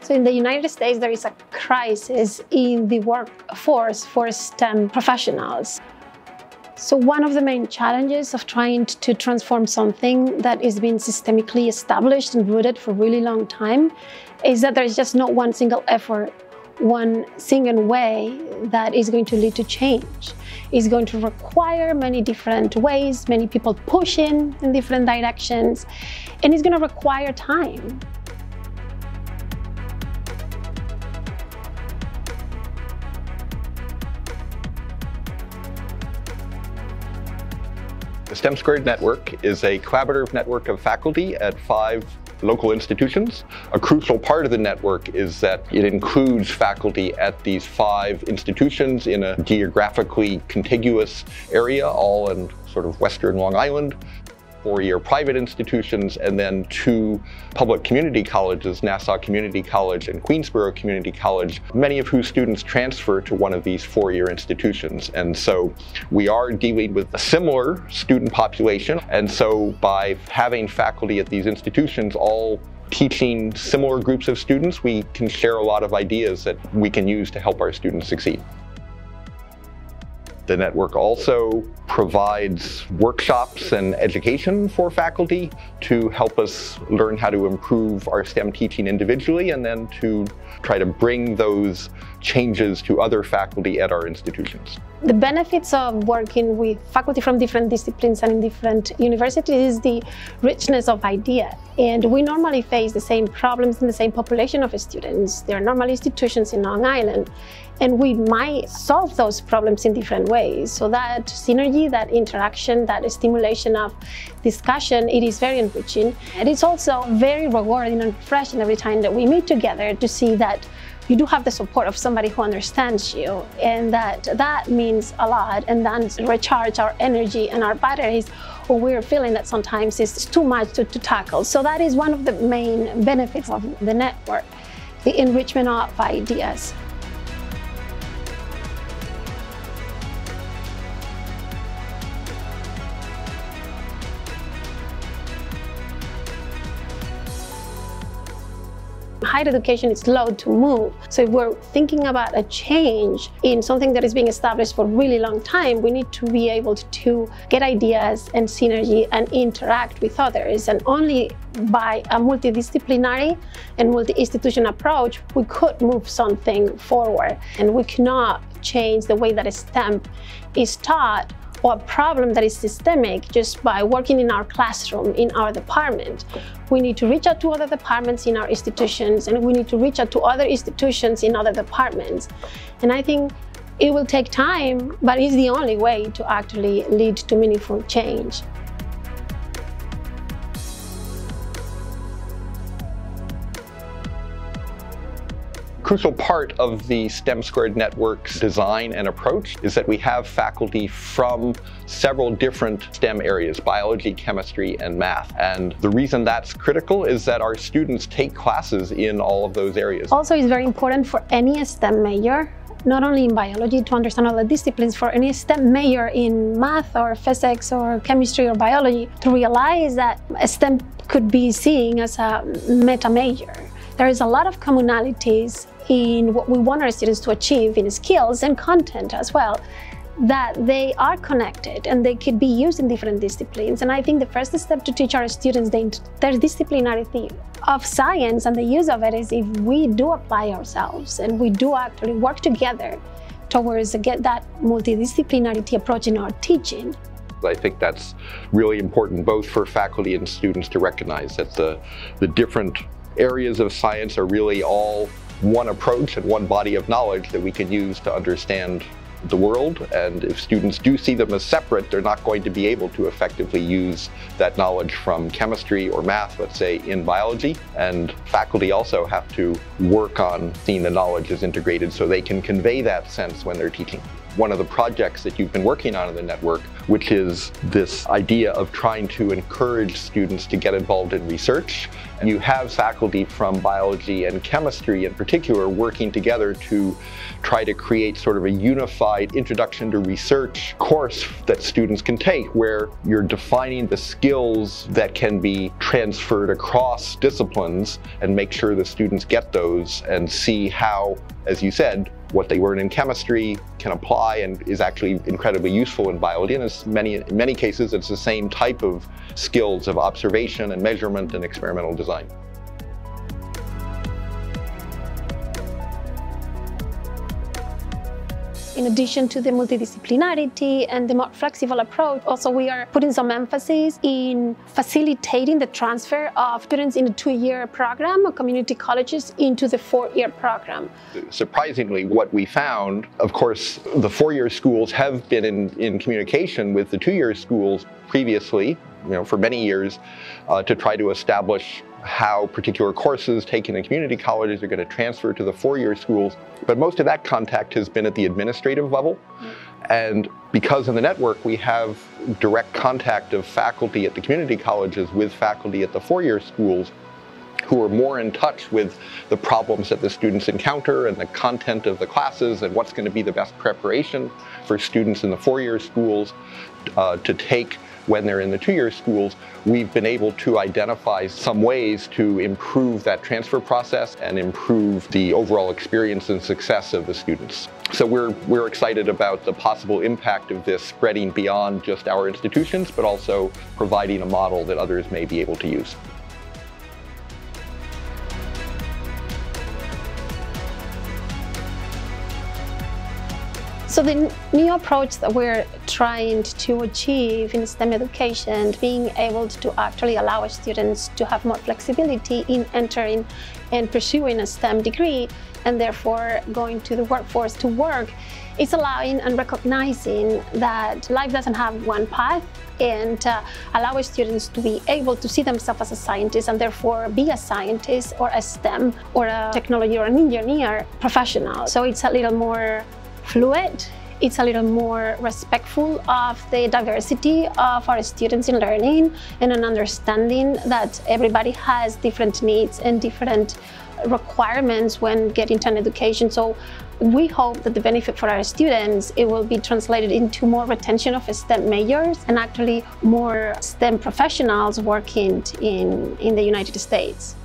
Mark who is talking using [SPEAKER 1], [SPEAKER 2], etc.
[SPEAKER 1] So in the United States, there is a crisis in the workforce for STEM professionals. So one of the main challenges of trying to transform something that is being systemically established and rooted for a really long time is that there's just not one single effort, one single way that is going to lead to change. It's going to require many different ways, many people pushing in different directions, and it's going to require time.
[SPEAKER 2] The STEM² network is a collaborative network of faculty at 5 local institutions. A crucial part of the network is that it includes faculty at these 5 institutions in a geographically contiguous area, all in sort of Western Long Island. 4-year private institutions, and then 2 public community colleges, Nassau Community College and Queensborough Community College, many of whose students transfer to one of these 4-year institutions. And so we are dealing with a similar student population. And so by having faculty at these institutions all teaching similar groups of students, we can share a lot of ideas that we can use to help our students succeed. The network also provides workshops and education for faculty to help us learn how to improve our STEM teaching individually, and then to try to bring those changes to other faculty at our institutions.
[SPEAKER 1] The benefits of working with faculty from different disciplines and in different universities is the richness of ideas. And we normally face the same problems in the same population of students. There are normal institutions in Long Island, and we might solve those problems in different ways. So that synergy, that interaction, that stimulation of discussion, it is very enriching. And it's also very rewarding and refreshing every time that we meet together to see that you do have the support of somebody who understands you, and that means a lot, and then recharge our energy and our batteries when we're feeling that sometimes it's too much to tackle. So that is one of the main benefits of the network, the enrichment of ideas. Higher education is slow to move. So if we're thinking about a change in something that is being established for a really long time, we need to be able to get ideas and synergy and interact with others. And only by a multidisciplinary and multi-institution approach, we could move something forward. And we cannot change the way that STEM is taught or a problem that is systemic just by working in our classroom, in our department. We need to reach out to other departments in our institutions, and we need to reach out to other institutions in other departments. And I think it will take time, but it's the only way to actually lead to meaningful change.
[SPEAKER 2] Crucial part of the STEM² network's design and approach is that we have faculty from several different STEM areas, biology, chemistry, and math. And the reason that's critical is that our students take classes in all of those areas.
[SPEAKER 1] Also, it's very important for any STEM major, not only in biology, to understand all the disciplines, for any STEM major in math or physics or chemistry or biology, to realize that STEM could be seen as a meta major. There is a lot of commonalities in what we want our students to achieve in skills and content as well, that they are connected and they could be used in different disciplines. And I think the first step to teach our students the interdisciplinarity of science and the use of it is if we do apply ourselves and we do actually work together towards get that multidisciplinarity approach in our teaching.
[SPEAKER 2] I think that's really important both for faculty and students to recognize that the different areas of science are really all one approach and one body of knowledge that we can use to understand the world. And if students do see them as separate, they're not going to be able to effectively use that knowledge from chemistry or math, let's say, in biology. And faculty also have to work on seeing the knowledge as integrated so they can convey that sense when they're teaching. One of the projects that you've been working on in the network which is this idea of trying to encourage students to get involved in research. And you have faculty from biology and chemistry in particular working together to try to create sort of a unified introduction to research course that students can take, where you're defining the skills that can be transferred across disciplines and make sure the students get those and see how, as you said, what they learn in chemistry can apply and is actually incredibly useful in biology. And in many cases, it's the same type of skills of observation and measurement and experimental design.
[SPEAKER 1] In addition to the multidisciplinarity and the more flexible approach, also we are putting some emphasis in facilitating the transfer of students in the 2-year program of community colleges into the 4-year program.
[SPEAKER 2] Surprisingly, what we found, of course, the 4-year schools have been in communication with the 2-year schools previously, for many years, to try to establish how particular courses taken in community colleges are going to transfer to the 4-year schools. But most of that contact has been at the administrative level. And because in the network we have direct contact of faculty at the community colleges with faculty at the 4-year schools who are more in touch with the problems that the students encounter and the content of the classes and what's going to be the best preparation for students in the 4-year schools to take when they're in the 2-year schools, we've been able to identify some ways to improve that transfer process and improve the overall experience and success of the students. So we're excited about the possible impact of this spreading beyond just our institutions, but also providing a model that others may be able to use.
[SPEAKER 1] So the new approach that we're trying to achieve in STEM education, being able to actually allow students to have more flexibility in entering and pursuing a STEM degree and therefore going to the workforce to work, is allowing and recognizing that life doesn't have one path, and allow students to be able to see themselves as a scientist and therefore be a scientist or a STEM or a technology or an engineer professional. So it's a little more fluid, it's a little more respectful of the diversity of our students in learning, and an understanding that everybody has different needs and different requirements when getting to an education. So we hope that the benefit for our students, it will be translated into more retention of STEM majors and actually more STEM professionals working in the United States.